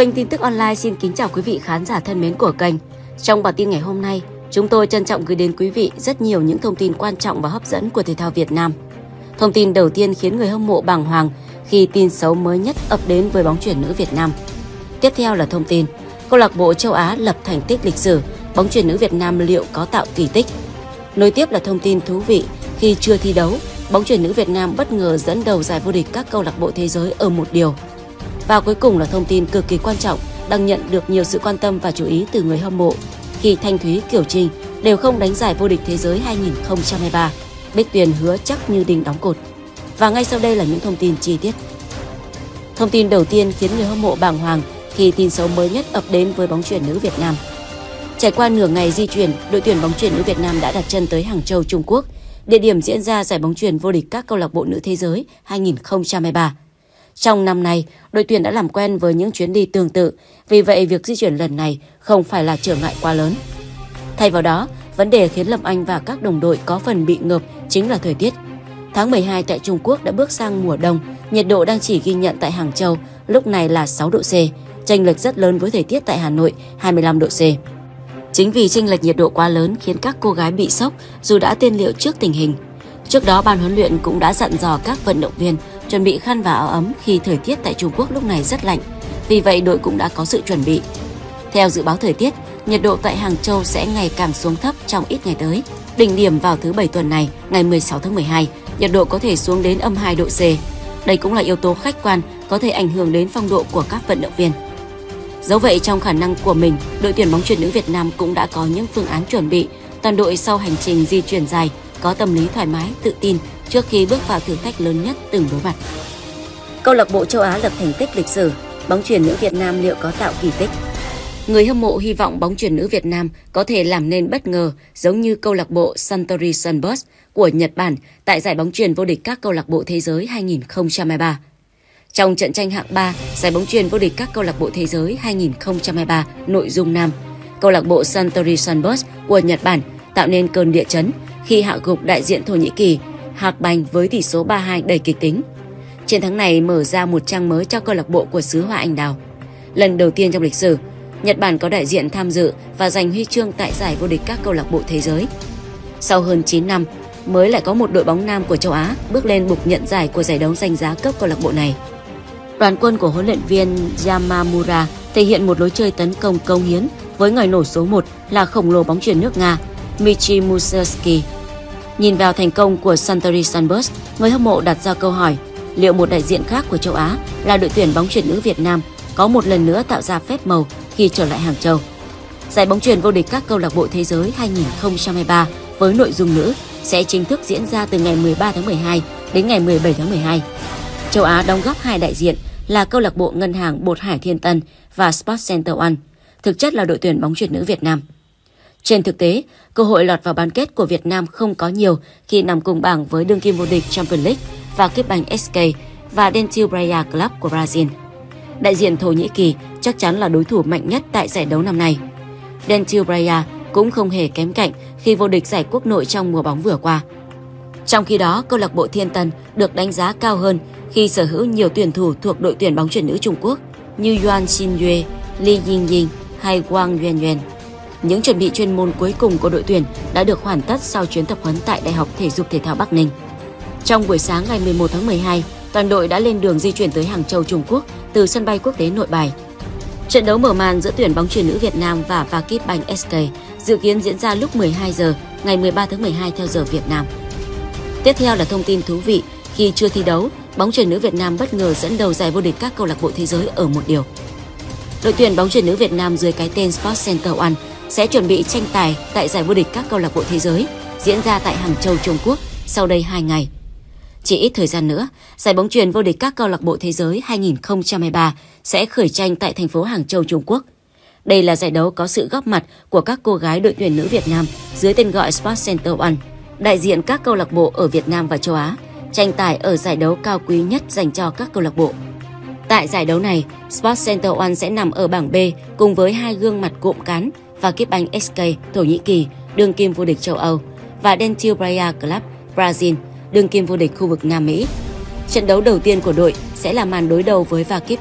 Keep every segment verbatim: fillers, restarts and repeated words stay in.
Kênh tin tức online xin kính chào quý vị khán giả thân mến của kênh. Trong bản tin ngày hôm nay, chúng tôi trân trọng gửi đến quý vị rất nhiều những thông tin quan trọng và hấp dẫn của thể thao Việt Nam. Thông tin đầu tiên khiến người hâm mộ bàng hoàng khi tin xấu mới nhất ập đến với bóng chuyền nữ Việt Nam. Tiếp theo là thông tin, câu lạc bộ châu Á lập thành tích lịch sử, bóng chuyền nữ Việt Nam liệu có tạo kỳ tích? Nối tiếp là thông tin thú vị khi chưa thi đấu, bóng chuyền nữ Việt Nam bất ngờ dẫn đầu giải vô địch các câu lạc bộ thế giới ở một điều. Và cuối cùng là thông tin cực kỳ quan trọng đang nhận được nhiều sự quan tâm và chú ý từ người hâm mộ khi Thanh Thúy, Kiều Trinh đều không đánh giải vô địch thế giới hai nghìn không trăm hai mươi ba. Bích Tuyền hứa chắc như đinh đóng cột. Và ngay sau đây là những thông tin chi tiết. Thông tin đầu tiên khiến người hâm mộ bàng hoàng khi tin xấu mới nhất ập đến với bóng chuyền nữ Việt Nam. Trải qua nửa ngày di chuyển, đội tuyển bóng chuyền nữ Việt Nam đã đặt chân tới Hàng Châu, Trung Quốc, địa điểm diễn ra giải bóng chuyền vô địch các câu lạc bộ nữ thế giới hai nghìn không trăm hai mươi ba. Trong năm nay, đội tuyển đã làm quen với những chuyến đi tương tự, vì vậy việc di chuyển lần này không phải là trở ngại quá lớn. Thay vào đó, vấn đề khiến Lâm Anh và các đồng đội có phần bị ngợp chính là thời tiết. Tháng mười hai tại Trung Quốc đã bước sang mùa đông, nhiệt độ đang chỉ ghi nhận tại Hàng Châu lúc này là sáu độ C, chênh lệch rất lớn với thời tiết tại Hà Nội hai mươi lăm độ C. Chính vì chênh lệch nhiệt độ quá lớn khiến các cô gái bị sốc dù đã tiên liệu trước tình hình. Trước đó, ban huấn luyện cũng đã dặn dò các vận động viên chuẩn bị khăn và áo ấm khi thời tiết tại Trung Quốc lúc này rất lạnh. Vì vậy, đội cũng đã có sự chuẩn bị. Theo dự báo thời tiết, nhiệt độ tại Hàng Châu sẽ ngày càng xuống thấp trong ít ngày tới. Đỉnh điểm vào thứ Bảy tuần này, ngày mười sáu tháng mười hai, nhiệt độ có thể xuống đến âm hai độ C. Đây cũng là yếu tố khách quan có thể ảnh hưởng đến phong độ của các vận động viên. Dẫu vậy, trong khả năng của mình, đội tuyển bóng chuyền nữ Việt Nam cũng đã có những phương án chuẩn bị. Toàn đội sau hành trình di chuyển dài có tâm lý thoải mái, tự tin trước khi bước vào thử thách lớn nhất từng đối mặt. Câu lạc bộ châu Á lập thành tích lịch sử, bóng chuyền nữ Việt Nam liệu có tạo kỳ tích? Người hâm mộ hy vọng bóng chuyền nữ Việt Nam có thể làm nên bất ngờ giống như câu lạc bộ Suntory Sunburst của Nhật Bản tại giải bóng chuyền vô địch các câu lạc bộ thế giới hai nghìn không trăm hai mươi ba. Trong trận tranh hạng ba, giải bóng chuyền vô địch các câu lạc bộ thế giới hai nghìn không trăm hai mươi ba nội dung nam, câu lạc bộ Suntory Sunburst của Nhật Bản tạo nên cơn địa chấn khi hạ gục đại diện Thổ Nhĩ Kỳ Hạc Banh với tỷ số ba hai đầy kịch tính. Chiến thắng này mở ra một trang mới cho câu lạc bộ của xứ Hoa Anh Đào. Lần đầu tiên trong lịch sử, Nhật Bản có đại diện tham dự và giành huy chương tại giải vô địch các câu lạc bộ thế giới. Sau hơn chín năm, mới lại có một đội bóng nam của châu Á bước lên bục nhận giải của giải đấu danh giá cấp câu lạc bộ này. Đoàn quân của huấn luyện viên Yamamura thể hiện một lối chơi tấn công công hiến với người nổ số một là khổng lồ bóng chuyền nước Nga Michi Mussorgsky. Nhìn vào thành công của Suntory Sunburst, người hâm mộ đặt ra câu hỏi liệu một đại diện khác của châu Á là đội tuyển bóng chuyền nữ Việt Nam có một lần nữa tạo ra phép màu khi trở lại Hàng Châu. Giải bóng chuyền vô địch các câu lạc bộ thế giới hai nghìn không trăm hai mươi ba với nội dung nữ sẽ chính thức diễn ra từ ngày mười ba tháng mười hai đến ngày mười bảy tháng mười hai. Châu Á đóng góp hai đại diện là câu lạc bộ Ngân hàng Bột Hải Thiên Tân và Sports Center One, thực chất là đội tuyển bóng chuyền nữ Việt Nam. Trên thực tế, cơ hội lọt vào bán kết của Việt Nam không có nhiều khi nằm cùng bảng với đương kim vô địch Champions League và Kipbank ét ca và Dentil Praia Club của Brazil. Đại diện Thổ Nhĩ Kỳ chắc chắn là đối thủ mạnh nhất tại giải đấu năm nay. Dentil Praia cũng không hề kém cạnh khi vô địch giải quốc nội trong mùa bóng vừa qua. Trong khi đó, câu lạc bộ Thiên Tân được đánh giá cao hơn khi sở hữu nhiều tuyển thủ thuộc đội tuyển bóng chuyền nữ Trung Quốc như Yuan Xingyue, Li Yingying hay Wang Yuanyuan. Những chuẩn bị chuyên môn cuối cùng của đội tuyển đã được hoàn tất sau chuyến tập huấn tại Đại học Thể dục Thể thao Bắc Ninh. Trong buổi sáng ngày mười một tháng mười hai, toàn đội đã lên đường di chuyển tới Hàng Châu, Trung Quốc từ sân bay quốc tế Nội Bài. Trận đấu mở màn giữa tuyển bóng chuyền nữ Việt Nam và Vkipbank ét ca dự kiến diễn ra lúc mười hai giờ ngày mười ba tháng mười hai theo giờ Việt Nam. Tiếp theo là thông tin thú vị khi chưa thi đấu, bóng chuyền nữ Việt Nam bất ngờ dẫn đầu giải vô địch các câu lạc bộ thế giới ở một điều. Đội tuyển bóng chuyền nữ Việt Nam dưới cái tên Sports Center One sẽ chuẩn bị tranh tài tại giải vô địch các câu lạc bộ thế giới diễn ra tại Hàng Châu, Trung Quốc sau đây hai ngày. Chỉ ít thời gian nữa, giải bóng chuyền vô địch các câu lạc bộ thế giới hai nghìn không trăm hai mươi ba sẽ khởi tranh tại thành phố Hàng Châu, Trung Quốc. Đây là giải đấu có sự góp mặt của các cô gái đội tuyển nữ Việt Nam dưới tên gọi Sports Center One, đại diện các câu lạc bộ ở Việt Nam và châu Á, tranh tài ở giải đấu cao quý nhất dành cho các câu lạc bộ. Tại giải đấu này, Sports Center One sẽ nằm ở bảng B cùng với hai gương mặt cộm cán và Kipbank ét ca Thổ Nhĩ Kỳ, đương kim vô địch châu Âu, và Dentil Praia Club Brazil, đương kim vô địch khu vực Nam Mỹ. Trận đấu đầu tiên của đội sẽ là màn đối đầu với Vkipbank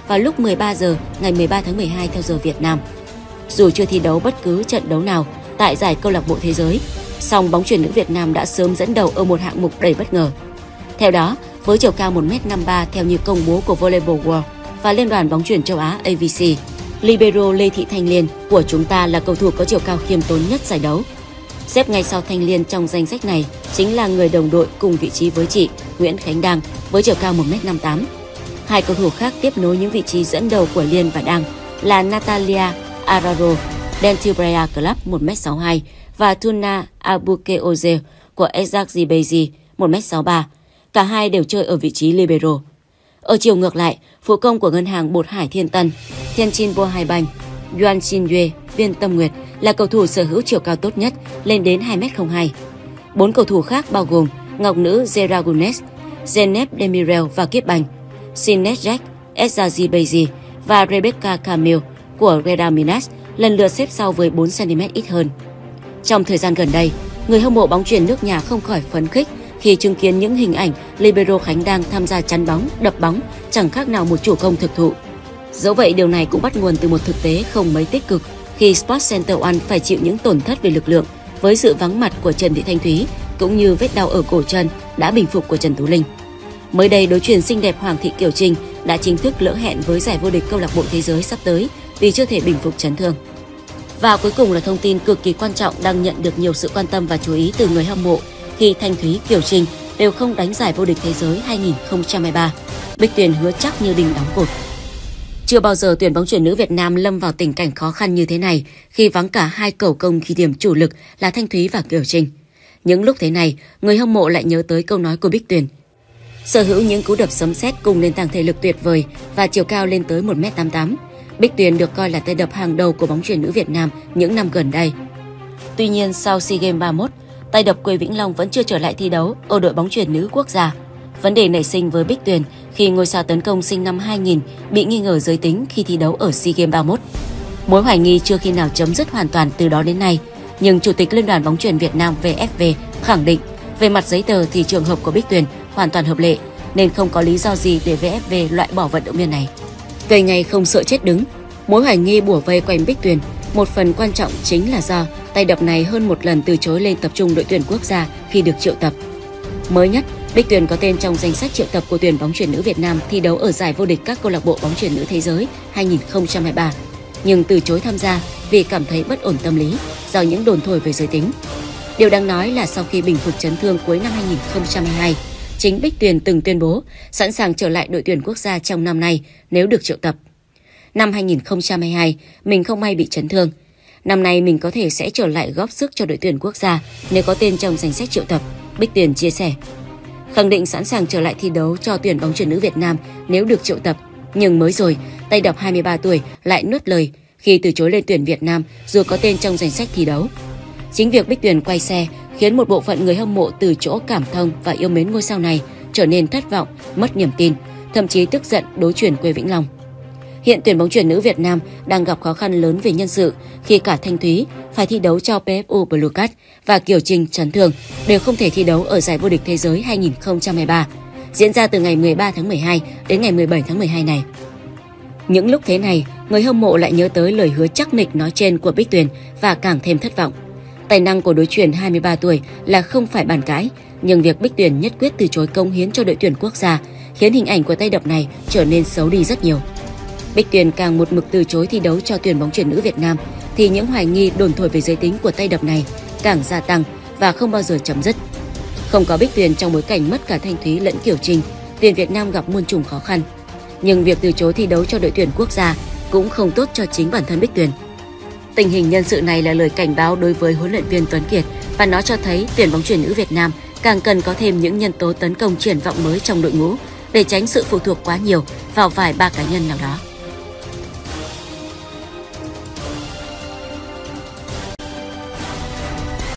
vào lúc mười ba giờ ngày mười ba tháng mười hai theo giờ Việt Nam. Dù chưa thi đấu bất cứ trận đấu nào tại giải câu lạc bộ thế giới, song bóng chuyền nữ Việt Nam đã sớm dẫn đầu ở một hạng mục đầy bất ngờ. Theo đó, với chiều cao một mét năm mươi ba theo như công bố của Volleyball World và Liên đoàn bóng chuyền châu Á A V C, libero Lê Thị Thanh Liên của chúng ta là cầu thủ có chiều cao khiêm tốn nhất giải đấu. Xếp ngay sau Thanh Liên trong danh sách này chính là người đồng đội cùng vị trí với chị Nguyễn Khánh Đăng với chiều cao một mét năm mươi tám. Hai cầu thủ khác tiếp nối những vị trí dẫn đầu của Liên và Đăng là Natalia Araro, Dentibrea Club một mét sáu mươi hai và Tuna Abukeoze của Exaczibeji một mét sáu mươi ba. Cả hai đều chơi ở vị trí libero. Ở chiều ngược lại, phụ công của ngân hàng Bột Hải Thiên Tân, Tianjin Bohai Yuan Xingyue, Viên Tâm Nguyệt là cầu thủ sở hữu chiều cao tốt nhất, lên đến hai mét không hai. Bốn cầu thủ khác bao gồm ngọc nữ Zera Gunes, Zeynep Demirel và Kiếp Banh, Sinet Jack, Exaczibeji và Rebecca Camille của Reda Minas lần lượt xếp sau với bốn xăng ti mét ít hơn. Trong thời gian gần đây, người hâm mộ bóng chuyền nước nhà không khỏi phấn khích khi chứng kiến những hình ảnh libero Khánh Đăng tham gia chắn bóng, đập bóng, chẳng khác nào một chủ công thực thụ. Dẫu vậy, điều này cũng bắt nguồn từ một thực tế không mấy tích cực khi Sports Center One phải chịu những tổn thất về lực lượng với sự vắng mặt của Trần Thị Thanh Thúy cũng như vết đau ở cổ chân đã bình phục của Trần Tú Linh. Mới đây, đối chuyền xinh đẹp Hoàng Thị Kiều Trinh đã chính thức lỡ hẹn với giải vô địch câu lạc bộ thế giới sắp tới vì chưa thể bình phục chấn thương. Và cuối cùng là thông tin cực kỳ quan trọng đang nhận được nhiều sự quan tâm và chú ý từ người hâm mộ khi Thanh Thúy, Kiều Trinh đều không đánh giải vô địch thế giới hai nghìn không trăm hai mươi ba. Bích Tuyền hứa chắc như đình đóng cột. Chưa bao giờ tuyển bóng chuyền nữ Việt Nam lâm vào tình cảnh khó khăn như thế này khi vắng cả hai cầu công ghi điểm chủ lực là Thanh Thúy và Kiều Trinh. Những lúc thế này, người hâm mộ lại nhớ tới câu nói của Bích Tuyền. Sở hữu những cú đập sấm sét cùng nền tảng thể lực tuyệt vời và chiều cao lên tới một mét tám mươi tám, Bích Tuyền được coi là tay đập hàng đầu của bóng chuyền nữ Việt Nam những năm gần đây. Tuy nhiên, sau SEA Games ba mươi mốt, tay đập quê Vĩnh Long vẫn chưa trở lại thi đấu ở đội bóng chuyền nữ quốc gia. Vấn đề nảy sinh với Bích Tuyền khi ngôi sao tấn công sinh năm hai nghìn bị nghi ngờ giới tính khi thi đấu ở SEA Games ba mươi mốt. Mối hoài nghi chưa khi nào chấm dứt hoàn toàn từ đó đến nay, nhưng Chủ tịch Liên đoàn bóng chuyền Việt Nam V F V khẳng định về mặt giấy tờ thì trường hợp của Bích Tuyền hoàn toàn hợp lệ, nên không có lý do gì để V F V loại bỏ vận động viên này. Cây ngày không sợ chết đứng, mối hoài nghi bủa vây quanh Bích Tuyền một phần quan trọng chính là do tay đập này hơn một lần từ chối lên tập trung đội tuyển quốc gia khi được triệu tập. Mới nhất, Bích Tuyền có tên trong danh sách triệu tập của tuyển bóng chuyền nữ Việt Nam thi đấu ở giải vô địch các câu lạc bộ bóng chuyền nữ thế giới hai nghìn không trăm hai mươi ba, nhưng từ chối tham gia vì cảm thấy bất ổn tâm lý do những đồn thổi về giới tính. Điều đáng nói là sau khi bình phục chấn thương cuối năm hai nghìn không trăm hai mươi hai, chính Bích Tuyền từng tuyên bố sẵn sàng trở lại đội tuyển quốc gia trong năm nay nếu được triệu tập. Năm hai nghìn không trăm hai mươi hai, mình không may bị chấn thương. Năm nay mình có thể sẽ trở lại góp sức cho đội tuyển quốc gia nếu có tên trong danh sách triệu tập, Bích Tuyền chia sẻ. Khẳng định sẵn sàng trở lại thi đấu cho tuyển bóng chuyền nữ Việt Nam nếu được triệu tập. Nhưng mới rồi, tay đập hai mươi ba tuổi lại nuốt lời khi từ chối lên tuyển Việt Nam dù có tên trong danh sách thi đấu. Chính việc Bích Tuyền quay xe khiến một bộ phận người hâm mộ từ chỗ cảm thông và yêu mến ngôi sao này trở nên thất vọng, mất niềm tin, thậm chí tức giận đối chuyển quê Vĩnh Long. Hiện tuyển bóng chuyền nữ Việt Nam đang gặp khó khăn lớn về nhân sự khi cả Thanh Thúy phải thi đấu cho P F U Blue Card và Kiều Trinh chấn thương đều không thể thi đấu ở giải vô địch thế giới hai nghìn không trăm hai mươi ba, diễn ra từ ngày mười ba tháng mười hai đến ngày mười bảy tháng mười hai này. Những lúc thế này, người hâm mộ lại nhớ tới lời hứa chắc nịch nói trên của Bích Tuyền và càng thêm thất vọng. Tài năng của đối chuyền hai mươi ba tuổi là không phải bàn cãi, nhưng việc Bích Tuyền nhất quyết từ chối cống hiến cho đội tuyển quốc gia khiến hình ảnh của tay đập này trở nên xấu đi rất nhiều. Bích Tuyền càng một mực từ chối thi đấu cho tuyển bóng chuyền nữ Việt Nam thì những hoài nghi đồn thổi về giới tính của tay đập này càng gia tăng và không bao giờ chấm dứt. Không có Bích Tuyền trong bối cảnh mất cả Thanh Thúy lẫn Kiều Trinh, tuyển Việt Nam gặp muôn trùng khó khăn. Nhưng việc từ chối thi đấu cho đội tuyển quốc gia cũng không tốt cho chính bản thân Bích Tuyền. Tình hình nhân sự này là lời cảnh báo đối với huấn luyện viên Tuấn Kiệt và nó cho thấy tuyển bóng chuyền nữ Việt Nam càng cần có thêm những nhân tố tấn công triển vọng mới trong đội ngũ để tránh sự phụ thuộc quá nhiều vào vài ba cá nhân nào đó.